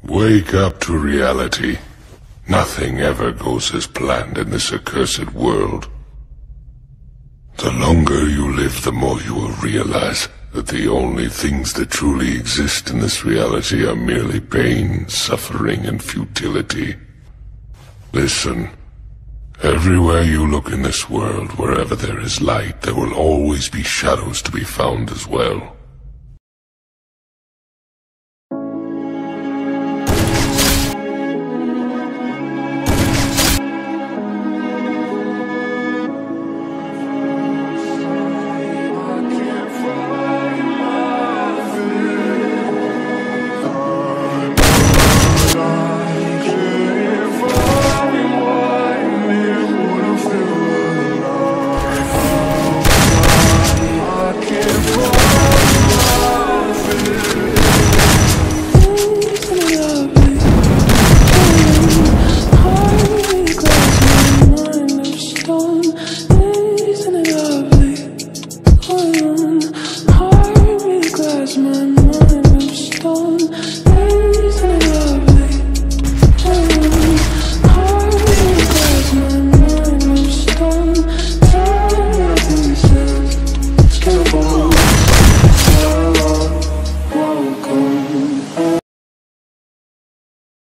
Wake up to reality. Nothing ever goes as planned in this accursed world. The longer you live, the more you will realize that the only things that truly exist in this reality are merely pain, suffering, and futility. Listen. Everywhere you look in this world, wherever there is light, there will always be shadows to be found as well.